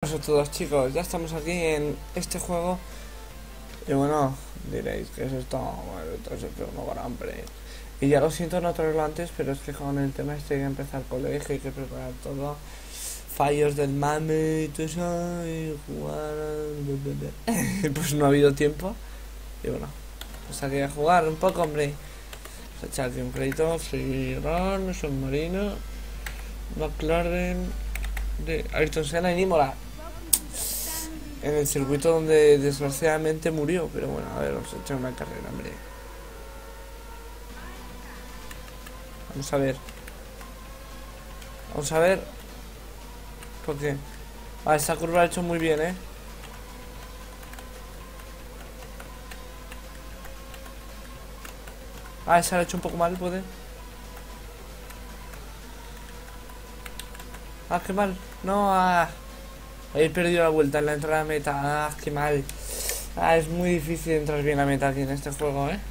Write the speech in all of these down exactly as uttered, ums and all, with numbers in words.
Buenas a todos, chicos, ya estamos aquí en este juego. Y bueno, diréis, ¿qué es esto? Bueno, entonces es un gran hambre. Y ya lo siento no traerlo antes, pero es que con el tema este hay que empezar colegio, hay que preparar todo. Fallos del mame y todo eso, y jugar. Pues no ha habido tiempo. Y bueno, pues hay que jugar un poco, hombre. Vamos a echar aquí un crédito, Free Run, Submarino, McLaren, de Ayrton Senna y Imola. En el circuito donde desgraciadamente murió. Pero bueno, a ver, vamos a echar una carrera, hombre. Vamos a ver. Vamos a ver. ¿Por qué? Ah, esta curva la ha hecho muy bien, eh. Ah, esa la ha hecho un poco mal, puede. Ah, qué mal. No, ah. He perdido la vuelta en la entrada a meta. Ah, qué mal. Ah, es muy difícil entrar bien a meta aquí en este juego, eh.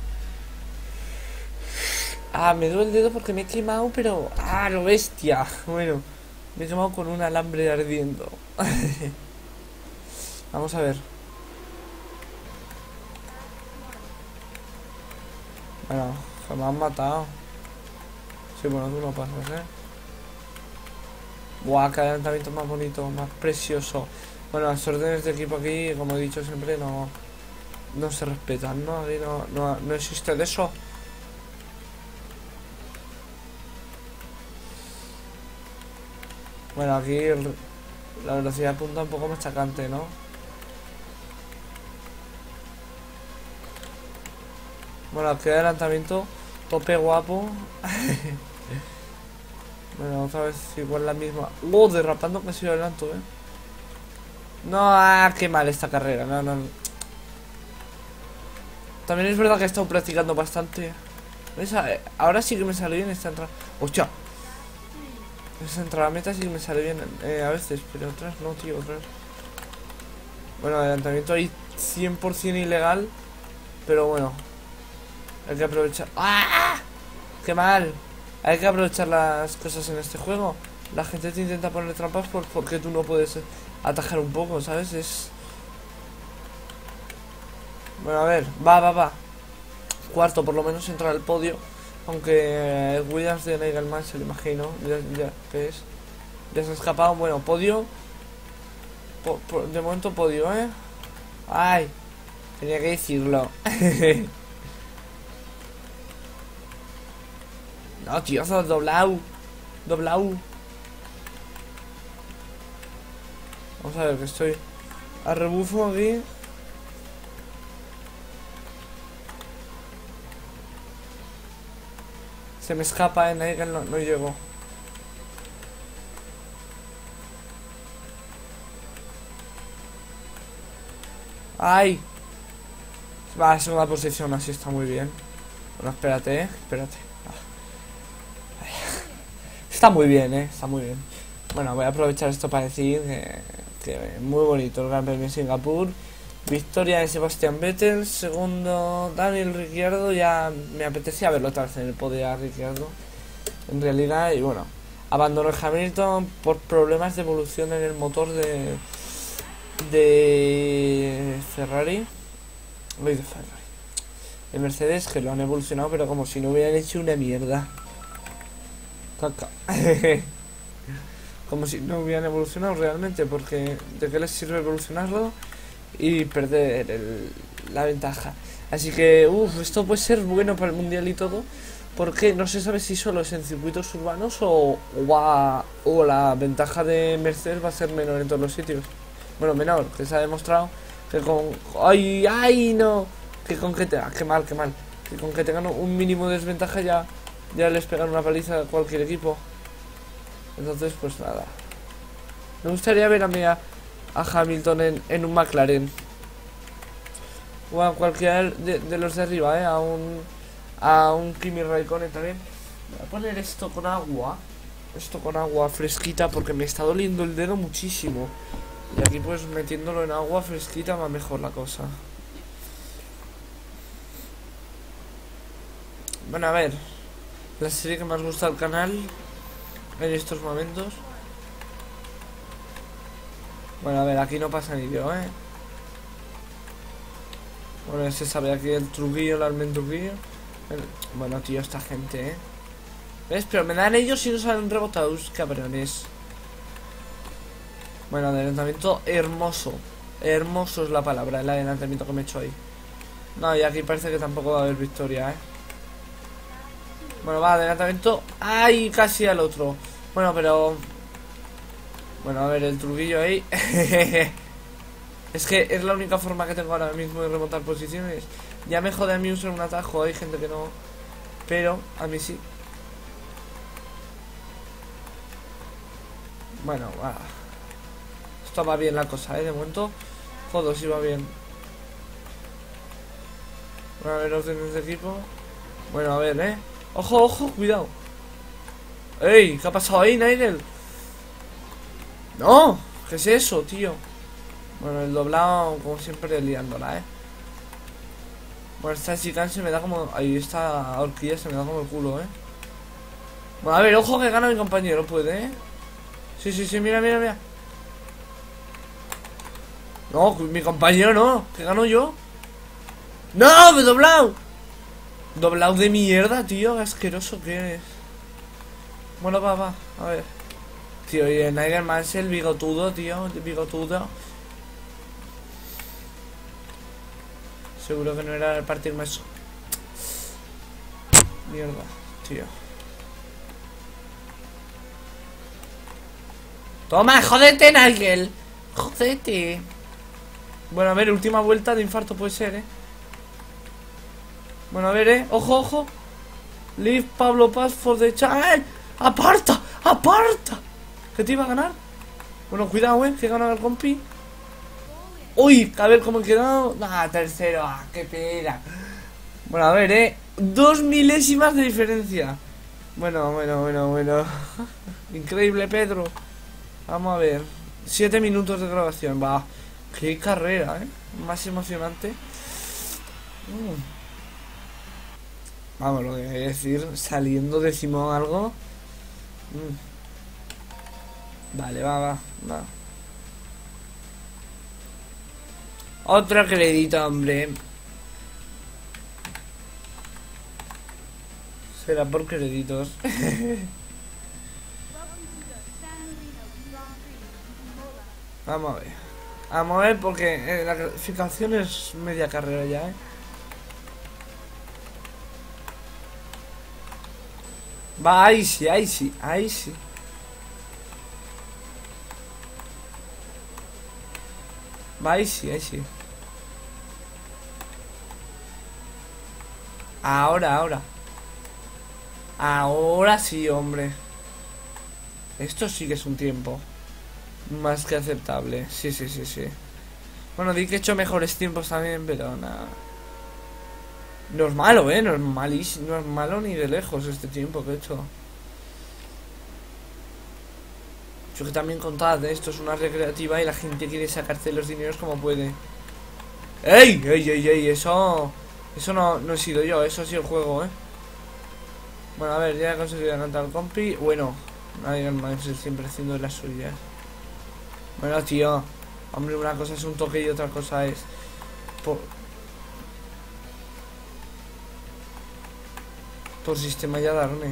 Ah, me duele el dedo porque me he quemado, pero... Ah, lo bestia. Bueno, me he quemado con un alambre ardiendo. Vamos a ver. Bueno, se me han matado. Sí, bueno, tú no pasas, eh. Buah, qué adelantamiento más bonito, más precioso. Bueno, las órdenes de equipo aquí, como he dicho siempre, no... No se respetan, ¿no? Aquí no, no, no existe de eso. Bueno, aquí el, la velocidad punta un poco machacante, ¿no? Bueno, aquí adelantamiento, tope guapo. Bueno, otra vez igual la misma. ¡Oh! Derrapando que si adelanto, ¿eh? No, ah, qué mal esta carrera. No, no, no. También es verdad que he estado practicando bastante. ¿Ves? Ahora sí que me sale bien esta entrada. ¡Hostia! Esa entrada a meta sí que me sale bien eh, a veces, pero otras no, tío, otras. Bueno, adelantamiento ahí cien por cien ilegal. Pero bueno, hay que aprovechar. ¡Ah! ¡Qué mal! Hay que aprovechar las cosas en este juego. La gente te intenta poner trampas por, porque tú no puedes atajar un poco, ¿sabes? Es... Bueno, a ver, va, va, va. Cuarto, por lo menos entrar al podio. Aunque el Williams de Nagelman se lo imagino. Ya, ya, ¿qué es? Ya se ha escapado. Bueno, podio. Po, po, de momento podio, ¿eh? Ay, tenía que decirlo. No, tío, sos doblado. Doblado. Vamos a ver, que estoy a rebufo aquí. Se me escapa en Nigel, no, no llego. ¡Ay! Va a segunda posición, así está muy bien. Bueno, espérate, eh, espérate. Está muy bien, eh, está muy bien. Bueno, voy a aprovechar esto para decir que, que muy bonito el Gran Premio de Singapur. Victoria de Sebastián Vettel. Segundo, Daniel Ricciardo. Ya me apetecía verlo otra vez en el podio a Ricciardo, en realidad. Y bueno, abandonó el Hamilton por problemas de evolución en el motor de De Ferrari. Voy de Ferrari. De Mercedes, que lo han evolucionado, pero como si no hubieran hecho una mierda. Caca. Como si no hubieran evolucionado realmente, porque ¿de qué les sirve evolucionarlo y perder el, la ventaja? Así que, uff, esto puede ser bueno para el mundial y todo, porque no se sabe si solo es en circuitos urbanos o, o, va, o la ventaja de Mercedes va a ser menor en todos los sitios. Bueno, menor, que se ha demostrado que con... ¡Ay, ay, no! Que con que te... ¡Qué mal, qué mal! Que con que tengan un mínimo de desventaja ya... Ya les pegan una paliza a cualquier equipo. Entonces, pues nada. Me gustaría ver a mí a, a Hamilton en, en un McLaren. O a cualquiera de, de los de arriba, ¿eh? A un... A un Kimi Raikkonen también. Voy a poner esto con agua. Esto con agua fresquita porque me está doliendo el dedo muchísimo. Y aquí pues metiéndolo en agua fresquita va mejor la cosa. Bueno, a ver. La serie que más gusta al canal en estos momentos. Bueno, a ver, aquí no pasa ni yo, ¿eh? Bueno, se sabe aquí el truquillo, el almen truquillo. Bueno, tío, esta gente, ¿eh? ¿Ves? Pero me dan ellos y no salen rebotados, cabrones. Bueno, adelantamiento hermoso. Hermoso es la palabra, el adelantamiento que me he hecho ahí. No, y aquí parece que tampoco va a haber victoria, ¿eh? Bueno, va, adelantamiento. ¡Ay! Casi al otro. Bueno, pero... Bueno, a ver, el truquillo ahí. Es que es la única forma que tengo ahora mismo de remontar posiciones. Ya me jode a mí usar un atajo, hay gente que no. Pero a mí sí. Bueno, va. Esto va bien la cosa, ¿eh? De momento, todo sí va bien. Bueno, a ver, órdenes de equipo. Bueno, a ver, ¿eh? Ojo, ojo, cuidado. ¡Ey! ¿Qué ha pasado ahí, Nigel? ¡No! ¿Qué es eso, tío? Bueno, el doblado, como siempre, liándola, ¿eh? Bueno, esta chica se me da como... Ahí esta horquilla se me da como el culo, ¿eh? Bueno, a ver, ojo que gana mi compañero, puede, ¿eh? Sí, sí, sí, mira, mira, mira. No, mi compañero no, que gano yo. ¡No! ¡Me he doblado! Doblado de mierda, tío, qué asqueroso que eres. Bueno, va, va, a ver. Tío, y el Nigel Mansell, bigotudo, tío, bigotudo. Seguro que no era el partirme eso. Mierda, tío. Toma, jódete, Nigel. Jódete. Bueno, a ver, última vuelta de infarto puede ser, eh. Bueno, a ver, eh. Ojo, ojo. Leave Pablo Paz for the child. ¡Aparta! ¡Aparta! ¿Que te iba a ganar? Bueno, cuidado, eh. Que gana el compi. Uy, a ver cómo he quedado. Ah, tercero. Ah, qué pena. Bueno, a ver, eh. Dos milésimas de diferencia. Bueno, bueno, bueno, bueno. Increíble, Pedro. Vamos a ver. Siete minutos de grabación. Va. Qué carrera, eh. Más emocionante. Mm. Vamos, lo que voy a decir. Saliendo décimo algo. Mm. Vale, va, va, va. Otro crédito, hombre. Será por créditos. Vamos a ver. Vamos a ver porque eh, la clasificación es media carrera ya, ¿eh? Va, ahí sí, ahí sí, ahí sí. Va, ahí sí, ahí sí. Ahora, ahora. Ahora sí, hombre. Esto sí que es un tiempo más que aceptable. Sí, sí, sí, sí. Bueno, di que he hecho mejores tiempos también, pero nada. No es malo, eh. No es malísimo. No es malo ni de lejos este tiempo que he hecho. Yo que también contad, ¿eh? Esto es una recreativa y la gente quiere sacarse los dineros como puede. ¡Ey! ¡Ey, ey, ey! Eso... Eso no, no he sido yo, eso ha sido el juego, eh. Bueno, a ver, ya he conseguido adelantar al compi. Bueno, nadie más siempre haciendo las suyas. Bueno, tío. Hombre, una cosa es un toque y otra cosa es... Por, por sistema ya darme.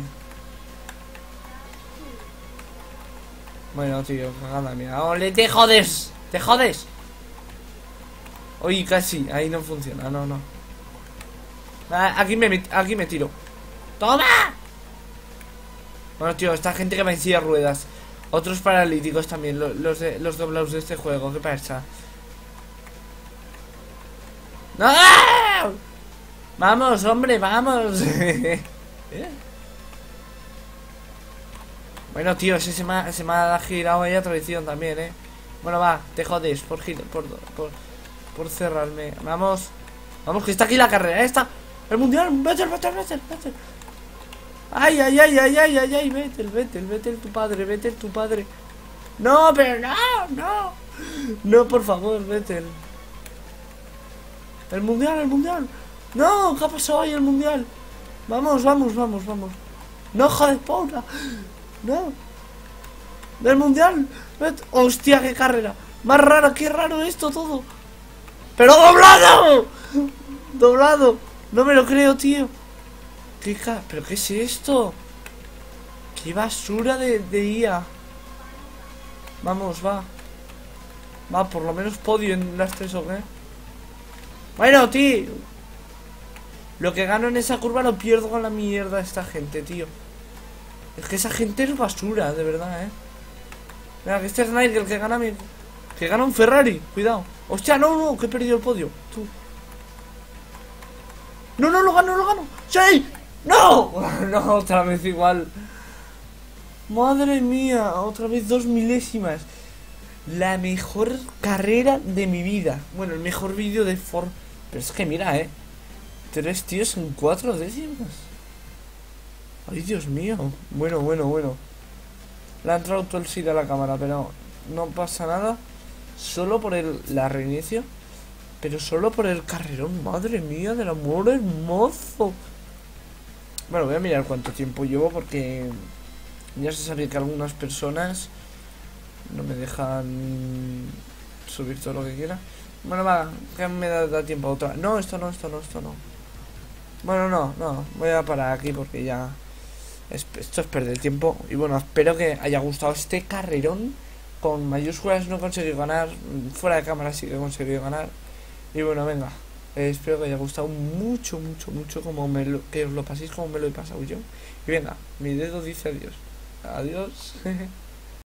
Bueno, tío, cagada mía. ¡Ole, te jodes! ¡Te jodes! Uy, casi, ahí no funciona, no, no. Aquí me, aquí me tiro. ¡Toma! Bueno, tío, esta gente que me encilla ruedas. Otros paralíticos también, los, los, de, los doblados de este juego. ¿Qué pasa? ¡No! ¡Vamos, hombre, vamos! Bueno, tío, ese se me ha, se me ha girado ahí a traición también, ¿eh? Bueno, va, te jodes por, por, por, por cerrarme. Vamos. Vamos, que está aquí la carrera, ¿eh? Está el mundial. Vettel, Vettel, Vettel, Vettel. Ay, ay, ay, ay, ay, ay, ay, Vettel, Vettel, Vettel, tu padre, Vettel, tu padre. No, pero no, no. No, por favor, Vettel. El mundial, el mundial. No, ¿qué ha pasado ahí el mundial? Vamos, vamos, vamos, vamos. No, joder, Paula. No. Del mundial. Hostia, qué carrera. Más raro, qué raro esto todo. ¡Pero doblado! ¡Doblado! No me lo creo, tío. ¿Qué ca... ¿Pero qué es esto? ¡Qué basura de, de I A! Vamos, va. Va, por lo menos podio en las tres, ¿o qué? Bueno, tío. Lo que gano en esa curva lo pierdo con la mierda de esta gente, tío. Es que esa gente es basura, de verdad, ¿eh? Mira, que este es Nigel, el que gana mi... Que gana un Ferrari, cuidado. Hostia, no, no, que he perdido el podio. Tú. No, no, lo gano, lo gano. ¡Sí! ¡No! No, otra vez igual. Madre mía, otra vez dos milésimas. La mejor carrera de mi vida. Bueno, el mejor vídeo de Ford. Pero es que mira, eh. Tres tíos en cuatro décimas. Ay, Dios mío. Bueno, bueno, bueno. Le ha entrado todo el S I D a la cámara, pero no pasa nada. Solo por el la reinicio. Pero solo por el carrerón. Madre mía, del amor hermoso. Bueno, voy a mirar cuánto tiempo llevo, porque ya se sabe que algunas personas no me dejan subir todo lo que quiera. Bueno, va, que me da, da tiempo a otra. No, esto no, esto no, esto no. Bueno, no, no, voy a parar aquí porque ya es, esto es perder tiempo. Y bueno, espero que haya gustado este carrerón. Con mayúsculas no he conseguido ganar. Fuera de cámara sí que he conseguido ganar. Y bueno, venga, eh, espero que haya gustado mucho, mucho, mucho, como me lo, que os lo paséis como me lo he pasado yo. Y venga, mi dedo dice adiós. Adiós.